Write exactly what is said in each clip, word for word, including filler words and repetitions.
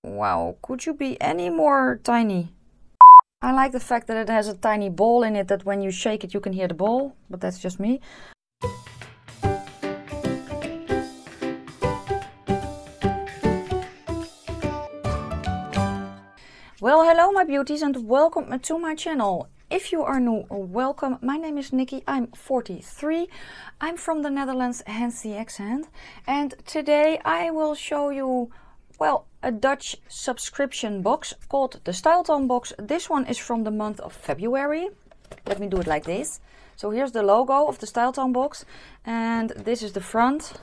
Wow, could you be any more tiny? I like the fact that it has a tiny ball in it, that when you shake it you can hear the ball, but that's just me. Well, hello my beauties and welcome to my channel. If you are new, welcome. My name is Nikki, I'm forty-three. I'm from the Netherlands, hence the accent. And today I will show you, well, a Dutch subscription box called the Styletone box. This one is from the month of February. Let me do it like this. So here's the logo of the Styletone box and this is the front.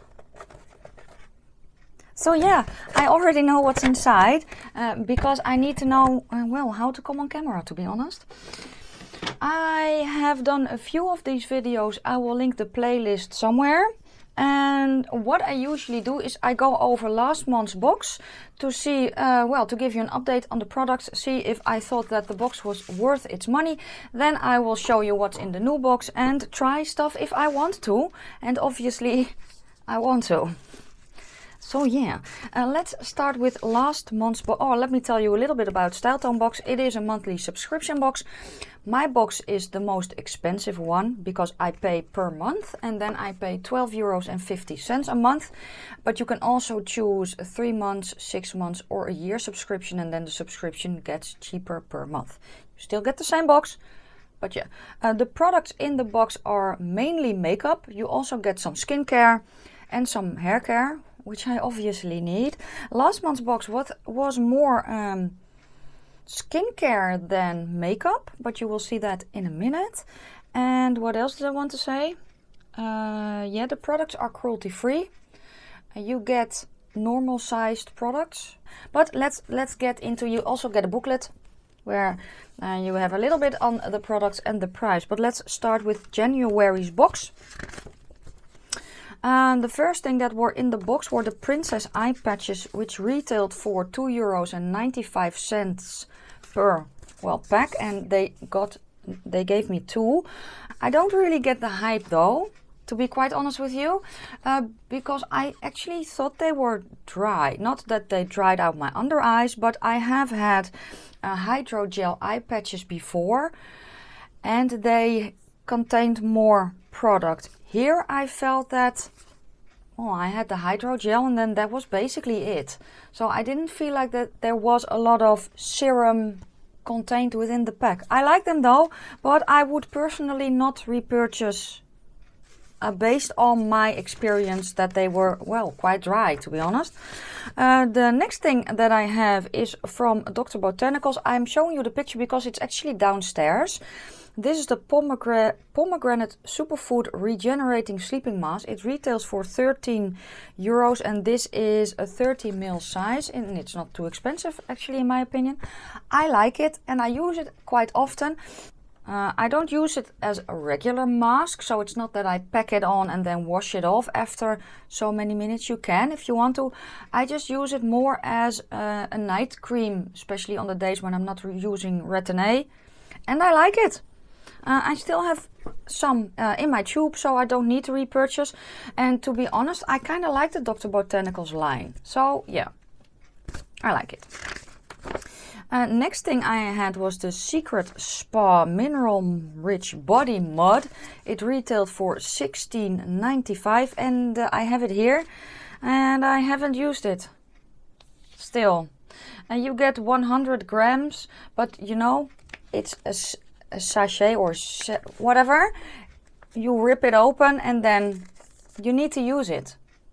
So yeah, I already know what's inside uh, because I need to know, uh, well, how to come on camera, to be honest. I have done a few of these videos. I will link the playlist somewhere. And what I usually do is I go over last month's box to see, uh, well, to give you an update on the products, see if I thought that the box was worth its money. Then I will show you what's in the new box and try stuff if I want to. And obviously, I want to. So yeah, uh, let's start with last month's box. Oh, let me tell you a little bit about Styletone box. It is a monthly subscription box. My box is the most expensive one because I pay per month and then I pay twelve euros and fifty cents a month. But you can also choose a three months, six months or a year subscription and then the subscription gets cheaper per month. You still get the same box. But yeah, uh, the products in the box are mainly makeup. You also get some skincare and some hair care, which I obviously need. Last month's box what was more um, skincare than makeup, but you will see that in a minute. And what else did I want to say? Uh, yeah, the products are cruelty free. Uh, you get normal sized products, but let's let's get into. You also get a booklet where uh, you have a little bit on the products and the price. But let's start with January's box. And the first thing that were in the box were the Princess eye patches, which retailed for two euros and ninety-five cents per, well, pack, and they got they gave me two. I don't really get the hype though, to be quite honest with you, uh, because I actually thought they were dry. Not that they dried out my under eyes, but I have had uh, hydrogel eye patches before and they contained more product. Here I felt that, oh, I had the hydrogel and then that was basically it. So I didn't feel like that there was a lot of serum contained within the pack. I like them though, but I would personally not repurchase uh, based on my experience that they were, well, quite dry, to be honest. Uh, the next thing that I have is from Doctor Botanicals. I'm showing you the picture because it's actually downstairs. This is the Pomegranate, Pomegranate Superfood Regenerating Sleeping Mask. It retails for thirteen euros and this is a thirty mil size and it's not too expensive actually in my opinion. I like it and I use it quite often. Uh, I don't use it as a regular mask, so it's not that I pack it on and then wash it off after so many minutes. You can if you want to. I just use it more as a, a night cream, especially on the days when I'm not using Retin-A, and I like it. Uh, I still have some uh, in my tube, so I don't need to repurchase. And to be honest, I kind of like the Doctor Botanicals line. So yeah, I like it. Uh, next thing I had was the Secret Spa Mineral Rich Body Mud. It retailed for sixteen ninety-five and uh, I have it here and I haven't used it still. And uh, you get one hundred grams, but you know, it's a a sachet or whatever. You rip it open and then you need to use it.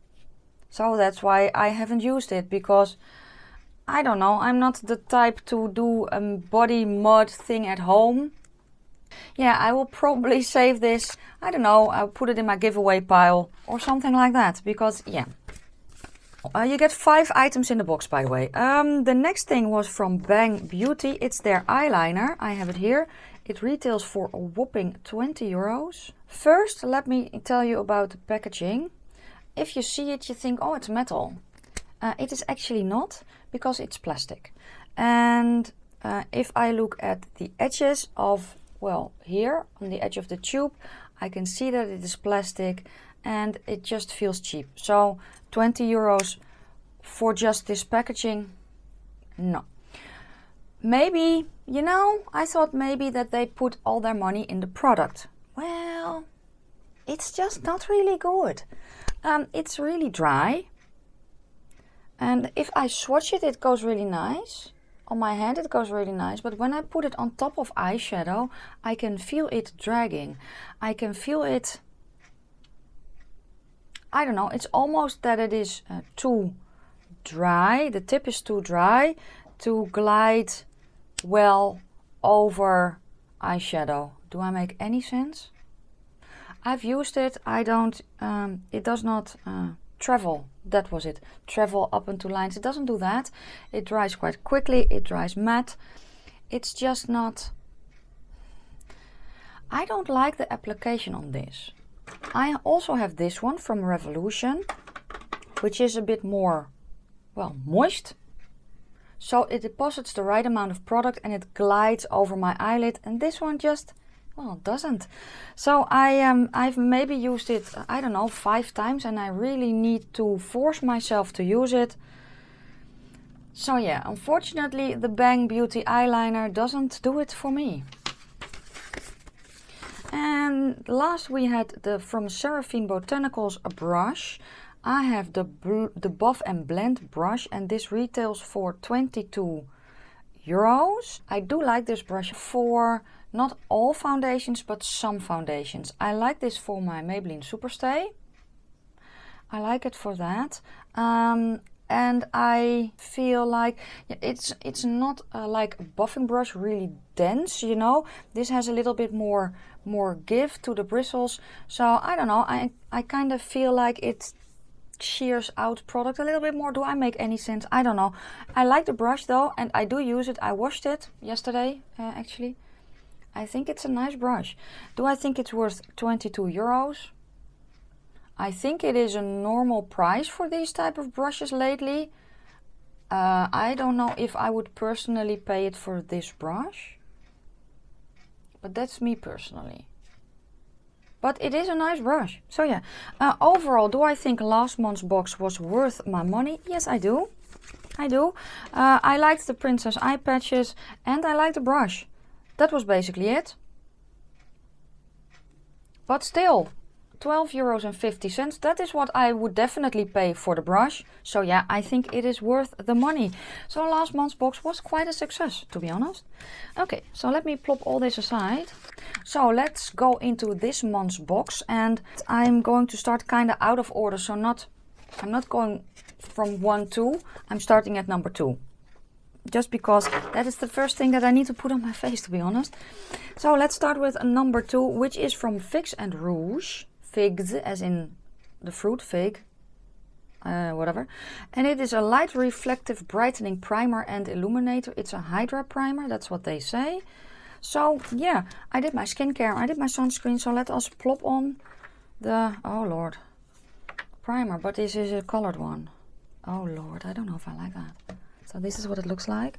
So that's why I haven't used it, because I don't know, I'm not the type to do a body mud thing at home. Yeah, I will probably save this, I don't know, I'll put it in my giveaway pile or something like that, because yeah. Uh, you get five items in the box, by the way. Um, the next thing was from Bang Beauty. It's their eyeliner. I have it here. It retails for a whopping twenty euros. First, let me tell you about the packaging. If you see it, you think, oh, it's metal. Uh, it is actually not, because it's plastic. And uh, if I look at the edges of, well, here on the edge of the tube, I can see that it is plastic and it just feels cheap. So twenty euros for just this packaging, No. Maybe, you know, I thought maybe that they put all their money in the product. Well, it's just not really good. Um, it's really dry. And if I swatch it, it goes really nice. On my hand, it goes really nice. But when I put it on top of eyeshadow, I can feel it dragging. I can feel it... I don't know, it's almost that it is uh, too dry. The tip is too dry to glide well over eyeshadow. Do I make any sense? I've used it. I don't, um, it does not uh, travel. That was it. Travel up into lines. It doesn't do that. It dries quite quickly. It dries matte. It's just not... I don't like the application on this. I also have this one from Revolution, which is a bit more, well, moist. So it deposits the right amount of product and it glides over my eyelid. And this one just, well, doesn't. So I um, I've maybe used it, I don't know, five times. And I really need to force myself to use it. So yeah, unfortunately, the Bang Beauty eyeliner doesn't do it for me. And last we had the from Seraphine Botanicals a brush. I have the the Buff and Blend brush and this retails for twenty-two euros. I do like this brush for not all foundations but some foundations. I like this for my Maybelline Superstay. I like it for that. Um, and I feel like it's it's not uh, like a buffing brush, really dense, you know. This has a little bit more more give to the bristles. So I don't know, I, I kind of feel like it shears out product a little bit more. Do I make any sense? I don't know. I like the brush though, and I do use it. I washed it yesterday, uh, actually. I think it's a nice brush. Do I think it's worth twenty-two euros? I think it is a normal price for these type of brushes lately. Uh, I don't know if I would personally pay it for this brush. But that's me personally. But it is a nice brush. So yeah, uh, overall, do I think last month's box was worth my money? Yes, I do. I do. Uh, I liked the Princess eye patches and I liked the brush. That was basically it. But still, twelve euros and fifty cents. That is what I would definitely pay for the brush. So yeah, I think it is worth the money. So last month's box was quite a success, to be honest. Okay, so let me plop all this aside. So let's go into this month's box, and I'm going to start kind of out of order. So not, I'm not going from one to, I'm starting at number two. Just because that is the first thing that I need to put on my face, to be honest. So let's start with number two, which is from Fix and Rouge. Figs, as in the fruit fig, uh, whatever. And it is a light reflective brightening primer and illuminator. It's a Hydra primer, that's what they say. So yeah, I did my skincare, I did my sunscreen. So let us plop on the, oh lord, primer. But this is a colored one. Oh lord, I don't know if I like that. So this is what it looks like.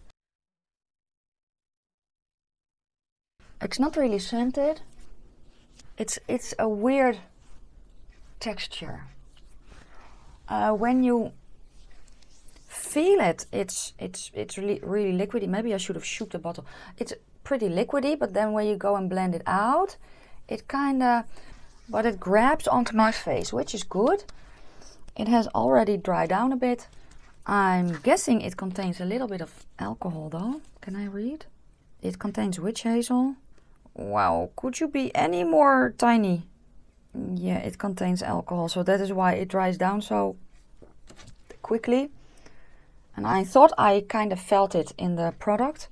It's not really scented. It's it's a weird texture. Uh, when you feel it, it's it's it's really really liquidy. Maybe I should have shook the bottle. It's pretty liquidy, but then when you go and blend it out, it kind of, but it grabs onto my face, which is good. It has already dried down a bit. I'm guessing it contains a little bit of alcohol though. Can I read? It contains witch hazel. Wow, could you be any more tiny? Yeah, it contains alcohol, so that is why it dries down so quickly. And I thought I kind of felt it in the product.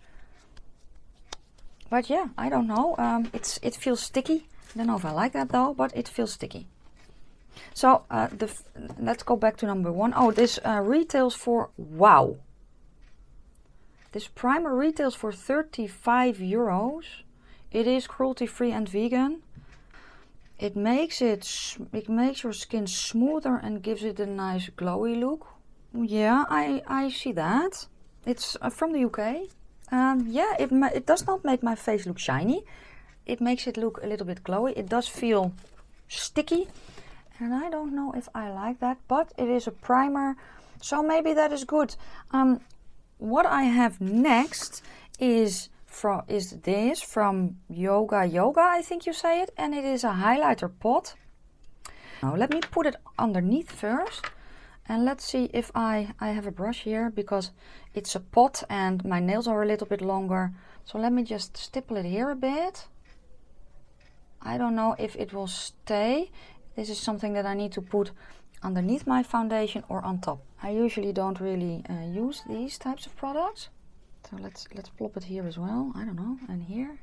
But yeah, I don't know. Um, it's it feels sticky. I don't know if I like that though, but it feels sticky. So uh, the let's go back to number one. Oh, this uh, retails for, wow. This primer retails for thirty-five euros. It is cruelty-free and vegan. It makes it it makes your skin smoother and gives it a nice glowy look. Yeah, I I see that. It's uh, from the U K. Um, yeah, it it does not make my face look shiny. It makes it look a little bit glowy. It does feel sticky. And I don't know if I like that, but it is a primer, so maybe that is good. Um, what I have next is from is this from Yoga Yoga, I think you say it, and it is a highlighter pot. Now let me put it underneath first, and let's see if I I have a brush here because it's a pot and my nails are a little bit longer. So let me just stipple it here a bit. I don't know if it will stay. This is something that I need to put underneath my foundation or on top. I usually don't really uh, use these types of products. So let's let's plop it here as well. I don't know, and here.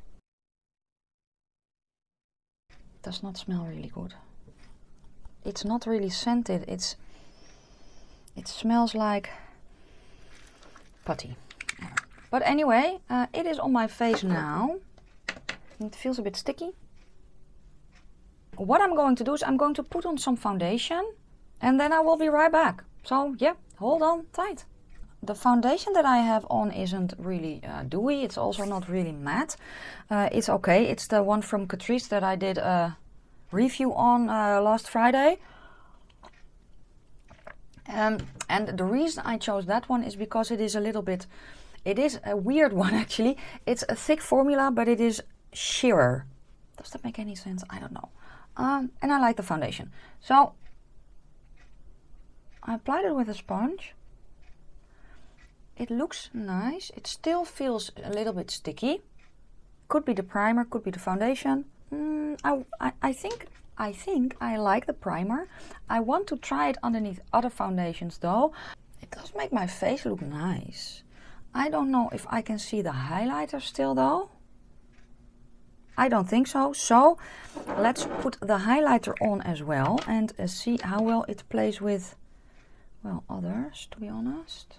It does not smell really good. It's not really scented. It's it smells like putty. But anyway, uh, it is on my face now. It feels a bit sticky. What I'm going to do is I'm going to put on some foundation and then I will be right back. So yeah, hold on tight. The foundation that I have on isn't really uh, dewy. It's also not really matte. Uh, it's okay. It's the one from Catrice that I did a review on uh, last Friday. Um, and the reason I chose that one is because it is a little bit, it is a weird one actually. It's a thick formula, but it is sheerer. Does that make any sense? I don't know. Um, and I like the foundation. So I applied it with a sponge. It looks nice. It still feels a little bit sticky. Could be the primer, could be the foundation. Mm, I, I, I think I think I like the primer. I want to try it underneath other foundations though. It does make my face look nice. I don't know if I can see the highlighter still though. I don't think so. So let's put the highlighter on as well and uh, see how well it plays with, well, others, to be honest.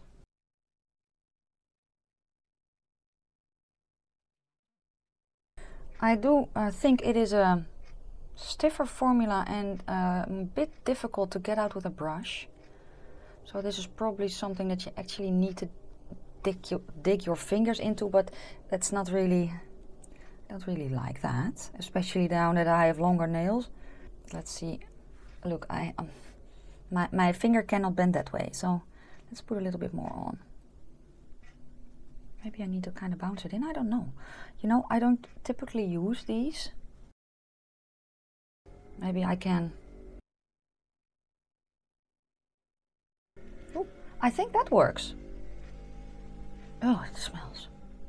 I do uh, think it is a stiffer formula and uh, a bit difficult to get out with a brush. So this is probably something that you actually need to dig, you, dig your fingers into, but that's not really, I don't really like that, especially now that I have longer nails. Let's see. Look, I um, my, my finger cannot bend that way, so let's put a little bit more on. Maybe I need to kind of bounce it in, I don't know. You know, I don't typically use these. Maybe I can. Oh, I think that works. Oh, it smells.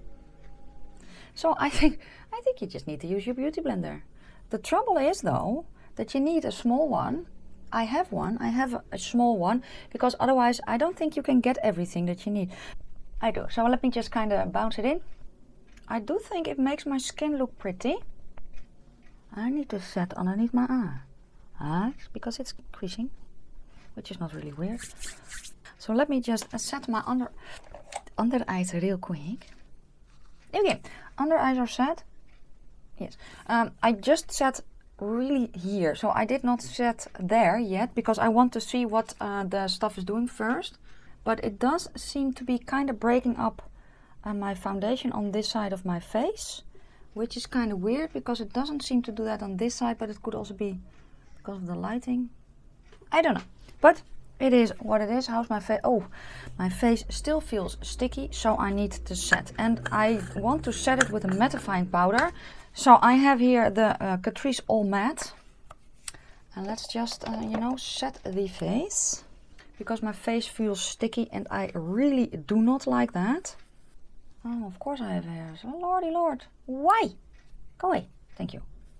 So I think, I think you just need to use your beauty blender. The trouble is though, that you need a small one. I have one, I have a, a small one, because otherwise I don't think you can get everything that you need. I do, so let me just kind of bounce it in. I do think it makes my skin look pretty. I need to set underneath my eye. Ah, because it's creasing, which is not really weird. So let me just set my under, under eyes real quick. Okay, under eyes are set. Yes, um, I just set really here. So I did not set there yet because I want to see what uh, the stuff is doing first. But it does seem to be kind of breaking up uh, my foundation on this side of my face, which is kind of weird because it doesn't seem to do that on this side, but it could also be because of the lighting. I don't know, but it is what it is. How's my face? Oh, my face still feels sticky, so I need to set. And I want to set it with a mattifying powder. So I have here the uh, Catrice All Matte. And let's just, uh, you know, set the face. Because my face feels sticky and I really do not like that. Oh, of course I have hairs. Oh, lordy lord. Why? Go away. Thank you.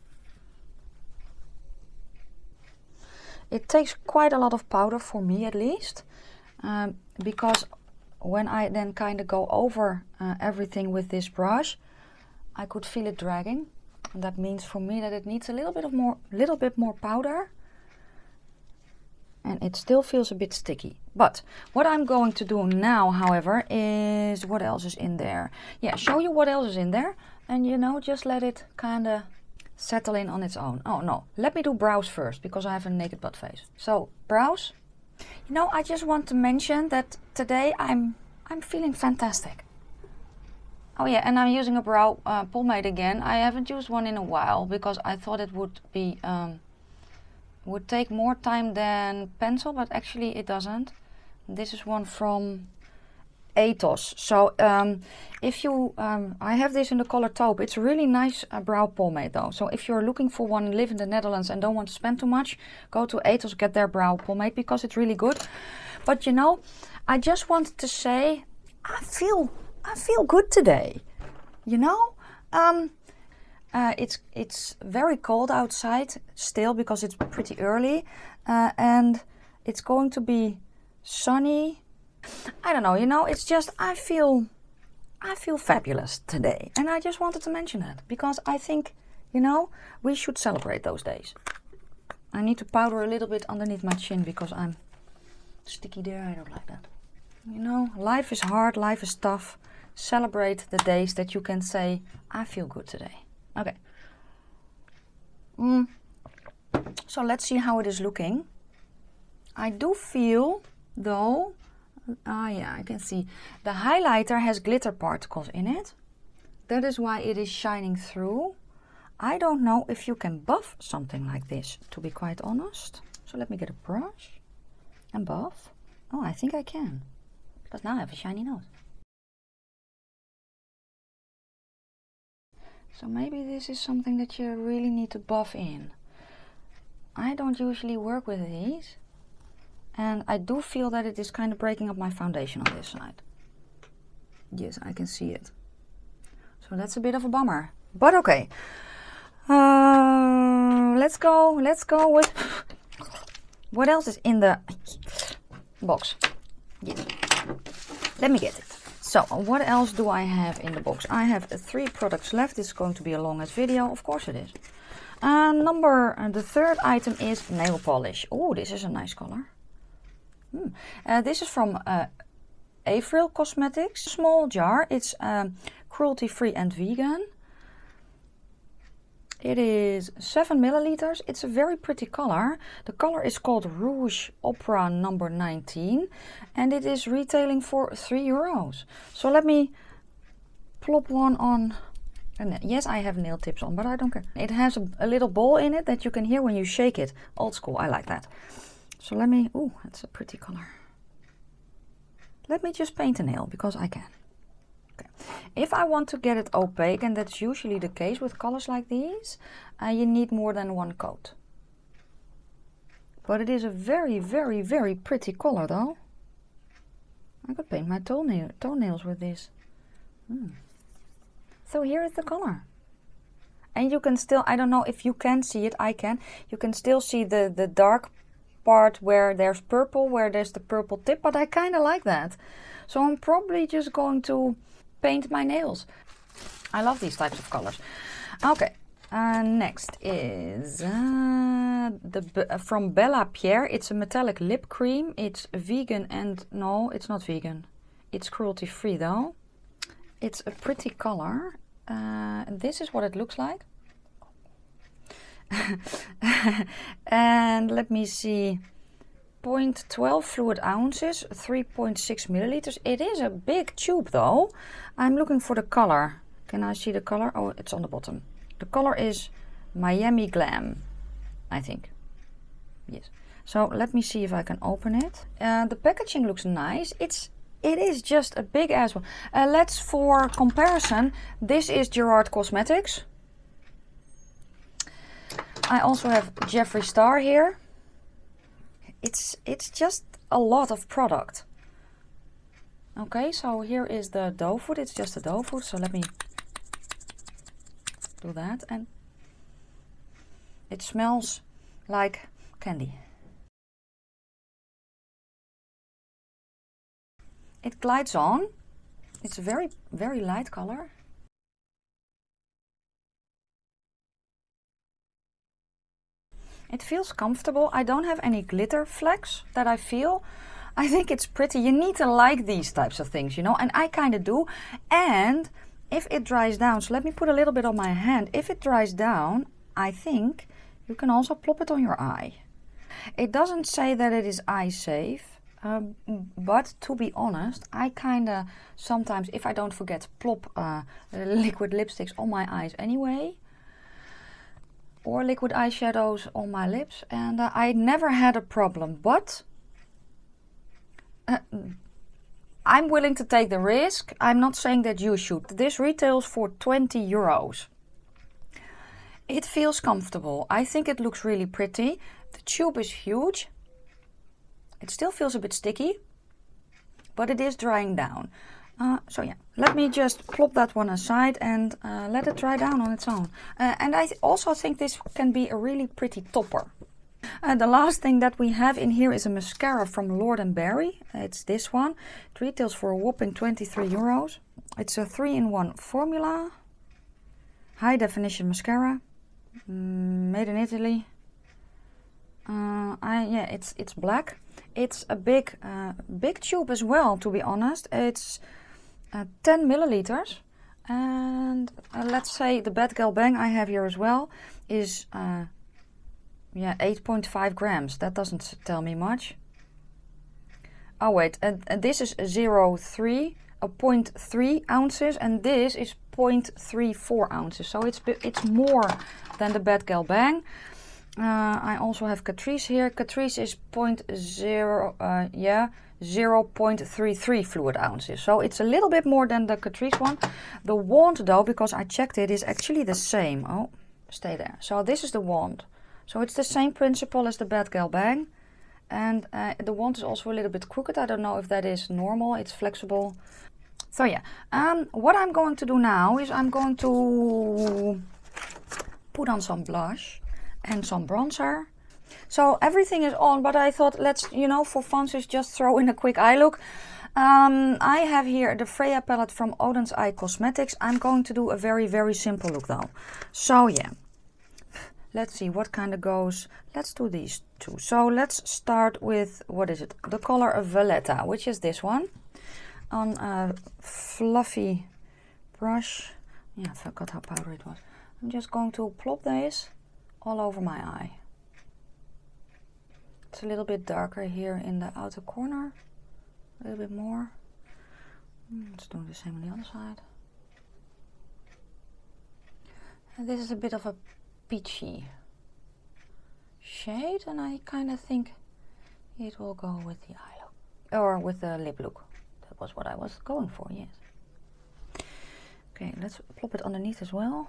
It takes quite a lot of powder, for me at least. Um, because when I then kind of go over uh, everything with this brush, I could feel it dragging. And that means for me that it needs a little bit of more, little bit more powder. And it still feels a bit sticky. But what I'm going to do now, however, is what else is in there. Yeah, show you what else is in there. And you know, just let it kind of settle in on its own. Oh no, let me do brows first, because I have a naked butt face. So, brows. You know, I just want to mention that today I'm, I'm feeling fantastic. Oh yeah, and I'm using a brow uh, pomade again. I haven't used one in a while, because I thought it would be... Um, would take more time than pencil, but actually it doesn't. This is one from Atos. So um, if you, um, I have this in the color taupe. It's a really nice uh, brow pomade though. So if you're looking for one, live in the Netherlands and don't want to spend too much, go to Atos, get their brow pomade because it's really good. But you know, I just wanted to say, I feel, I feel good today. You know, um, uh, it's it's very cold outside still because it's pretty early, uh, and it's going to be sunny. I don't know, you know, it's just, I feel, I feel fabulous today. And I just wanted to mention that because I think, you know, we should celebrate those days. I need to powder a little bit underneath my chin because I'm sticky there. I don't like that. You know, life is hard, life is tough. Celebrate the days that you can say, I feel good today. Okay. Mm. So let's see how it is looking. I do feel, though, ah yeah, I can see the highlighter has glitter particles in it. That is why it is shining through. I don't know if you can buff something like this, to be quite honest. So let me get a brush and buff. Oh, I think I can, because now I have a shiny nose. So maybe this is something that you really need to buff in. I don't usually work with these. And I do feel that it is kind of breaking up my foundation on this side. Yes, I can see it. So that's a bit of a bummer. But okay. Uh, let's go. Let's go with... What else is in the box? Yes. Let me get it. So, what else do I have in the box? I have three products left. This is going to be a longest video. Of course it is. Uh, number... Uh, the third item is nail polish. Oh, this is a nice color. Hmm. Uh, this is from uh, Avril Cosmetics. Small jar. It's um, cruelty-free and vegan. It is seven milliliters. It's a very pretty color. The color is called Rouge Opera number nineteen. And it is retailing for three euros. So let me plop one on. And yes, I have nail tips on, but I don't care. It has a, a little ball in it that you can hear when you shake it. Old school, I like that. So let me, oh, that's a pretty color. Let me just paint a nail because I can. Okay. If I want to get it opaque, and that's usually the case with colors like these, uh, you need more than one coat. But it is a very, very, very pretty color though. I could paint my toenail, toenails with this. Hmm. So here is the color. And you can still, I don't know if you can see it, I can. You can still see the, the dark part where there's purple, where there's the purple tip, but I kind of like that. So I'm probably just going to paint my nails. I love these types of colors. Okay, uh, next is uh, the uh, from Bella Pierre. It's a metallic lip cream. It's vegan and no, it's not vegan. It's cruelty free though. It's a pretty color. Uh, this is what it looks like. And let me see, zero point one two fluid ounces, three point six milliliters. It is a big tube though. I'm looking for the color. Can I see the color? Oh, it's on the bottom. The color is Miami Glam, I think. Yes. So let me see if I can open it. Uh, the packaging looks nice. It's it is just a big ass one. Uh, let's, for comparison, this is Gerard Cosmetics. I also have Jeffree Star here. It's it's just a lot of product. Okay, so here is the doe food. It's just a doe food. So let me do that, and it smells like candy. It glides on. It's a very very light color. It feels comfortable. I don't have any glitter flecks that I feel. I think it's pretty. You need to like these types of things, you know, and I kind of do. And if it dries down, so let me put a little bit on my hand. If it dries down, I think you can also plop it on your eye. It doesn't say that it is eye safe, um, but to be honest, I kind of sometimes, if I don't forget, plop uh, liquid lipsticks on my eyes anyway. Or liquid eyeshadows on my lips, and uh, I never had a problem, but uh, I'm willing to take the risk. I'm not saying that you should. This retails for twenty euros. It feels comfortable. I think it looks really pretty. The tube is huge. It still feels a bit sticky, but it is drying down. Uh, so yeah, let me just plop that one aside and uh, let it dry down on its own. Uh, and I th also think this can be a really pretty topper. Uh, the last thing that we have in here is a mascara from Lord and Berry. It's this one. It retails for a whopping twenty-three euros. It's a three in one formula. High definition mascara. Mm, made in Italy. Uh, I, yeah, it's it's black. It's a big uh, big tube as well, to be honest. It's uh, ten milliliters. And uh, let's say the Bad Gal Bang I have here as well is uh, yeah, eight point five grams. That doesn't tell me much. Oh wait, uh, uh, this is zero three, a zero point three ounces, and this is zero point three four ounces. So it's it's more than the Bad Gal Bang. Uh, I also have Catrice here. Catrice is zero point zero, uh, yeah, zero point three three fluid ounces. So it's a little bit more than the Catrice one. The wand though, because I checked it, is actually the same. Oh, stay there. So this is the wand. So it's the same principle as the Bad Gal Bang. And uh, the wand is also a little bit crooked. I don't know if that is normal. It's flexible. So yeah, um, what I'm going to do now is I'm going to put on some blush and some bronzer. So everything is on, but I thought let's, you know, for fun, just throw in a quick eye look. Um, I have here the Freya palette from Oden's Eye Cosmetics. I'm going to do a very, very simple look though. So yeah, let's see what kind of goes. Let's do these two. So let's start with, what is it? The color of Valletta, which is this one. On a fluffy brush. Yeah, I forgot how powdery it was. I'm just going to plop this all over my eye. It's a little bit darker here in the outer corner. A little bit more. Let's do the same on the other side. And this is a bit of a peachy shade, and I kind of think it will go with the eye look. Or with the lip look. That was what I was going for, yes. Okay, let's plop it underneath as well.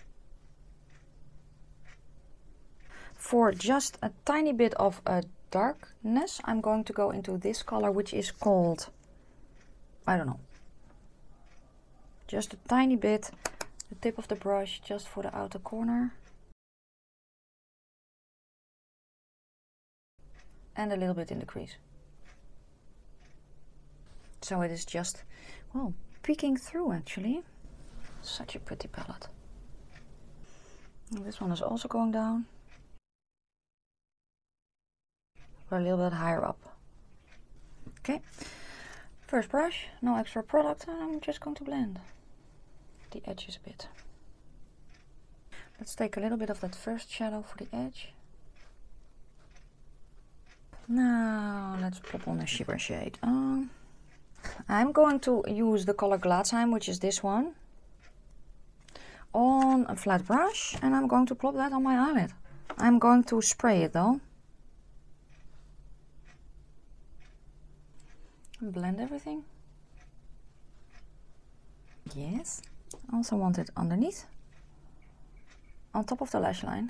For just a tiny bit of a darkness, I'm going to go into this color, which is called, I don't know, just a tiny bit, the tip of the brush, just for the outer corner. And a little bit in the crease. So it is just, well, peeking through actually. Such a pretty palette. And this one is also going down. But a little bit higher up. Okay. First brush, no extra product, and I'm just going to blend the edges a bit. Let's take a little bit of that first shadow for the edge. Now let's pop on a shimmer shade. Um, I'm going to use the color Glatzheim, which is this one, on a flat brush, and I'm going to plop that on my eyelid. I'm going to spray it though. And blend everything. Yes. Also want it underneath, on top of the lash line.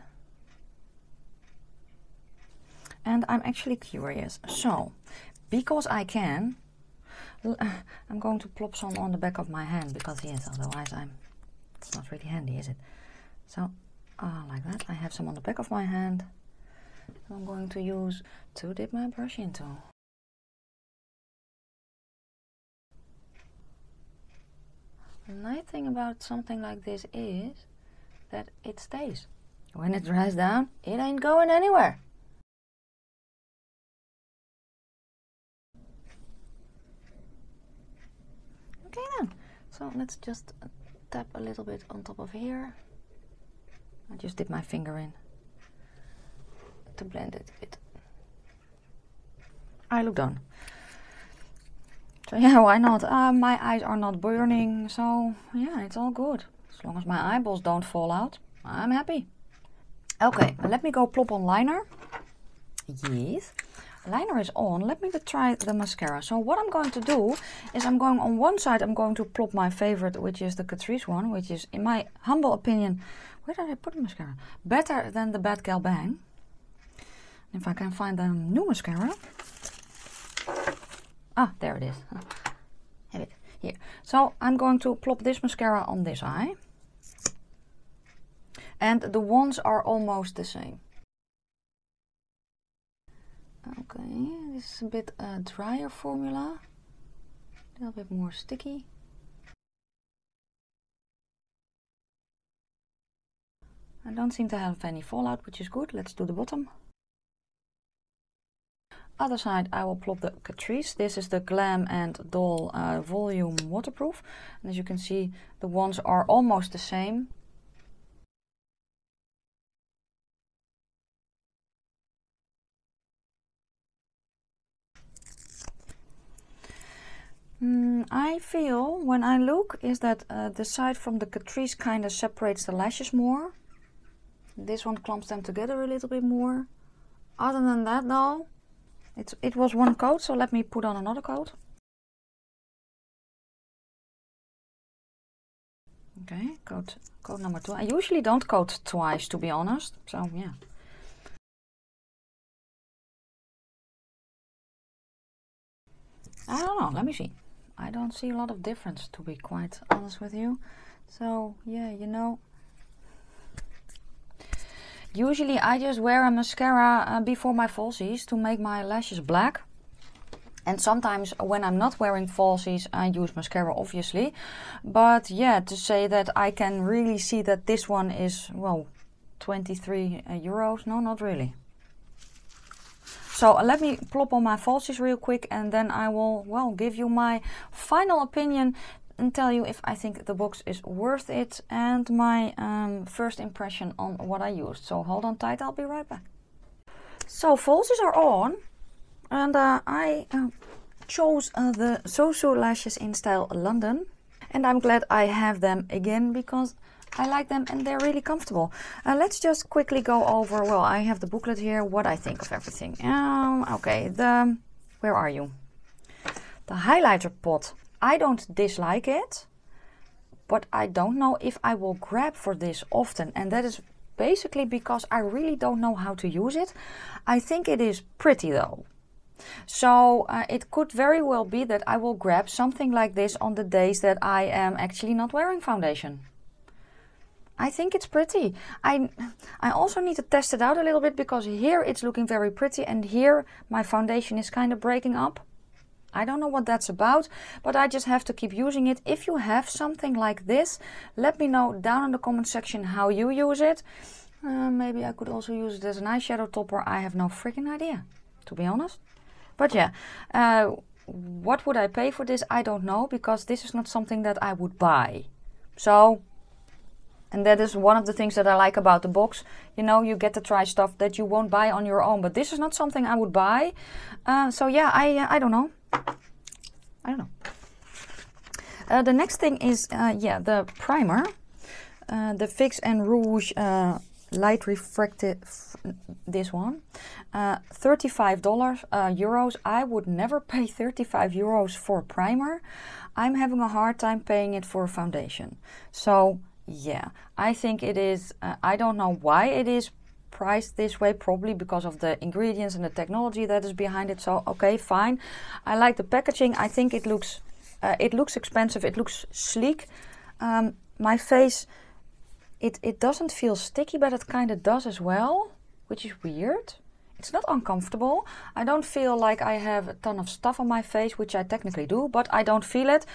And I'm actually curious. So, because I can, I'm going to plop some on the back of my hand, because yes, otherwise I'm, it's not really handy, is it? So, uh, like that. I have some on the back of my hand. I'm going to use to dip my brush into. The nice thing about something like this is that it stays. When it dries down, it ain't going anywhere. Okay then, so let's just tap a little bit on top of here. I just dip my finger in to blend it a bit. I look done. So yeah, why not? Uh, my eyes are not burning, so yeah, it's all good. As long as my eyeballs don't fall out, I'm happy. Okay, let me go plop on liner. Yes. liner is on, let me try the mascara. So what I'm going to do is I'm going on one side, I'm going to plop my favorite, which is the Catrice one, which is, in my humble opinion, where did I put the mascara? Better than the Bad Gal Bang. If I can find the new mascara. Ah, there it is. Have it here. So I'm going to plop this mascara on this eye. And the ones are almost the same. Okay, this is a bit uh, drier formula, a little bit more sticky. I don't seem to have any fallout, which is good. Let's do the bottom. Other side, I will plop the Catrice. This is the Glam and Doll uh, Volume Waterproof. And as you can see, the ones are almost the same. Mm, I feel, when I look, is that uh, the side from the Catrice kind of separates the lashes more. This one clumps them together a little bit more. Other than that though, it's, it was one coat, so let me put on another coat. Okay, coat, coat number two. I usually don't coat twice, to be honest, so yeah. I don't know, let me see. I don't see a lot of difference, to be quite honest with you. So yeah, you know, usually I just wear a mascara uh, before my falsies to make my lashes black. And sometimes when I'm not wearing falsies, I use mascara, obviously. But yeah, to say that I can really see that this one is, well, twenty-three euros. No, not really. So uh, let me plop on my falsies real quick, and then I will, well, give you my final opinion and tell you if I think the box is worth it and my um, first impression on what I used. So hold on tight, I'll be right back. So falsies are on, and uh, I uh, chose uh, the Sosu lashes in style London, and I'm glad I have them again because I like them and they're really comfortable. Uh, let's just quickly go over, well, I have the booklet here, what I think of everything. Um, okay, the, where are you? The highlighter pot. I don't dislike it, but I don't know if I will grab for this often. And that is basically because I really don't know how to use it. I think it is pretty though. So uh, it could very well be that I will grab something like this on the days that I am actually not wearing foundation. I think it's pretty. I, I also need to test it out a little bit because here it's looking very pretty and here my foundation is kind of breaking up. I don't know what that's about, but I just have to keep using it. If you have something like this, let me know down in the comment section how you use it. Uh, maybe I could also use it as an eyeshadow topper. I have no freaking idea, to be honest. But yeah, uh, what would I pay for this? I don't know, because this is not something that I would buy. So... and that is one of the things that I like about the box. You know, you get to try stuff that you won't buy on your own. But this is not something I would buy. Uh, so yeah, I uh, I don't know. I don't know. Uh, the next thing is, uh, yeah, the primer. Uh, the Fix and Rouge uh, Light Refractive, this one. Uh, thirty-five dollars, uh, euros. I would never pay thirty-five euros for a primer. I'm having a hard time paying it for a foundation. So... yeah, I think it is, uh, I don't know why it is priced this way, probably because of the ingredients and the technology that is behind it. So, okay, fine. I like the packaging. I think it looks, uh, it looks expensive. It looks sleek. Um, my face, it, it doesn't feel sticky, but it kind of does as well, which is weird. It's not uncomfortable. I don't feel like I have a ton of stuff on my face, which I technically do, but I don't feel it.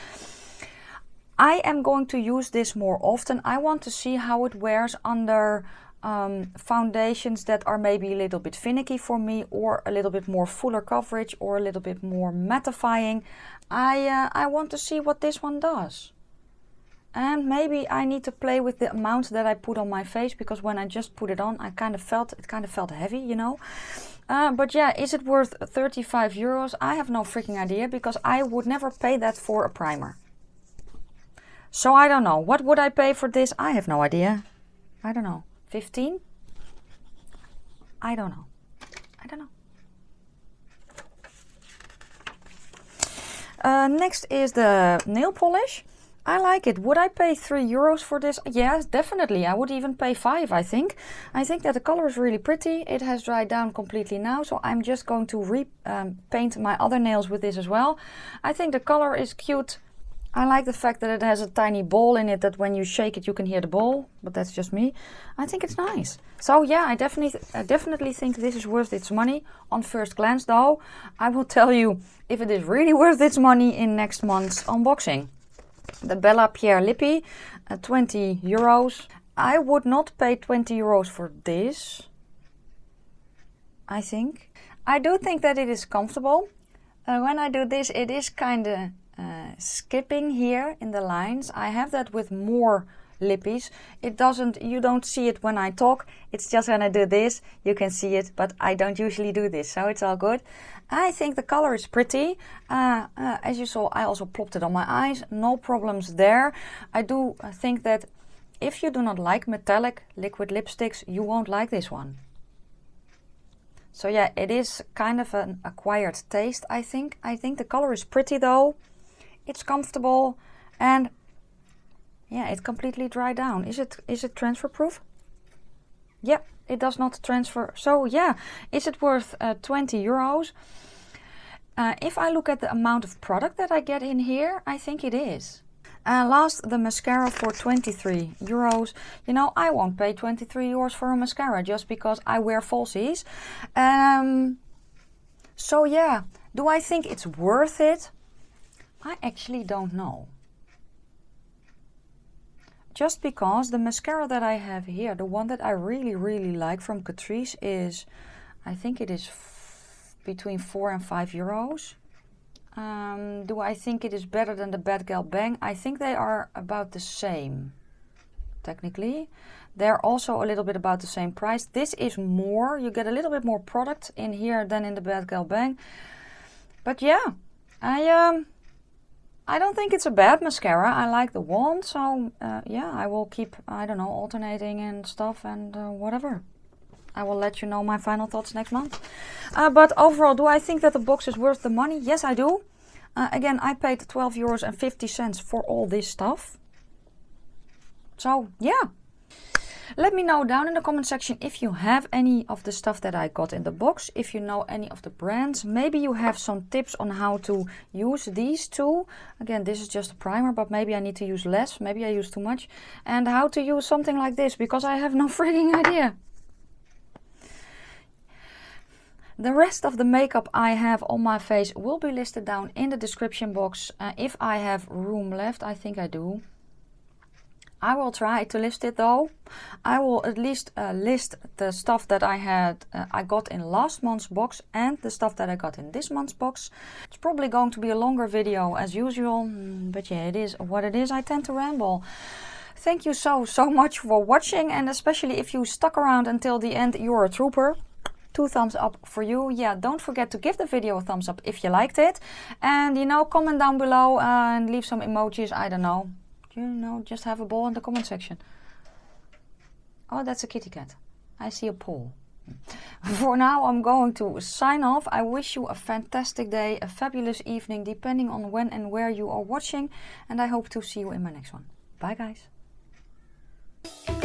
I am going to use this more often. I want to see how it wears under um, foundations that are maybe a little bit finicky for me, or a little bit more fuller coverage, or a little bit more mattifying. I, uh, I want to see what this one does. And maybe I need to play with the amount that I put on my face, because when I just put it on, I kind of felt, it kind of felt heavy, you know. Uh, but yeah, is it worth thirty-five euros? I have no freaking idea, because I would never pay that for a primer. So I don't know. What would I pay for this? I have no idea. I don't know. fifteen? I don't know. I don't know. Uh, next is the nail polish. I like it. Would I pay three euros for this? Yes, definitely. I would even pay five, I think. I think that the color is really pretty. It has dried down completely now, so I'm just going to repaint um, my other nails with this as well. I think the color is cute. I like the fact that it has a tiny ball in it, that when you shake it you can hear the ball, but that's just me. I think it's nice. So yeah, I definitely, I definitely think this is worth its money. On first glance though, I will tell you if it is really worth its money in next month's unboxing. The Bella Pierre Lippy, uh, twenty euros. I would not pay twenty euros for this, I think. I do think that it is comfortable. Uh, when I do this, it is kind of uh, skipping here in the lines. I have that with more lippies. It doesn't, you don't see it when I talk. It's just when I do this, you can see it, but I don't usually do this, so it's all good. I think the color is pretty. Uh, uh, as you saw, I also plopped it on my eyes. No problems there. I do think that if you do not like metallic liquid lipsticks, you won't like this one. So yeah, it is kind of an acquired taste, I think. I think the color is pretty though. It's comfortable and yeah, it completely dried down. Is it is it transfer proof? Yeah, it does not transfer. So yeah, is it worth uh, twenty euros? Uh, if I look at the amount of product that I get in here, I think it is. Uh, last, the mascara for twenty-three euros. You know, I won't pay twenty-three euros for a mascara just because I wear falsies. Um, so yeah, do I think it's worth it? I actually don't know. Just because the mascara that I have here, the one that I really, really like from Catrice is, I think it is f between four and five euros. Um, do I think it is better than the Bad Gal Bang? I think they are about the same, technically. They're also a little bit about the same price. This is more, you get a little bit more product in here than in the Bad Gal Bang. But yeah, I um, I don't think it's a bad mascara. I like the wand, so uh, yeah, I will keep, I don't know, alternating and stuff and uh, whatever. I will let you know my final thoughts next month. Uh, but overall, do I think that the box is worth the money? Yes, I do. Uh, again, I paid twelve euros and fifty cents for all this stuff. So, yeah. Let me know down in the comment section if you have any of the stuff that I got in the box. If you know any of the brands. Maybe you have some tips on how to use these two. Again, this is just a primer, but maybe I need to use less. Maybe I use too much. And how to use something like this, because I have no freaking idea. The rest of the makeup I have on my face will be listed down in the description box. Uh, if I have room left, I think I do. I will try to list it though. I will at least uh, list the stuff that I had, uh, I got in last month's box and the stuff that I got in this month's box. It's probably going to be a longer video as usual, but yeah, it is what it is. I tend to ramble. Thank you so, so much for watching, and especially if you stuck around until the end, you're a trooper. Two thumbs up for you. Yeah, don't forget to give the video a thumbs up if you liked it. And, you know, comment down below uh, and leave some emojis. I don't know. You know, just have a ball in the comment section. Oh, that's a kitty cat. I see a paw. For now, I'm going to sign off. I wish you a fantastic day, a fabulous evening, depending on when and where you are watching. And I hope to see you in my next one. Bye, guys.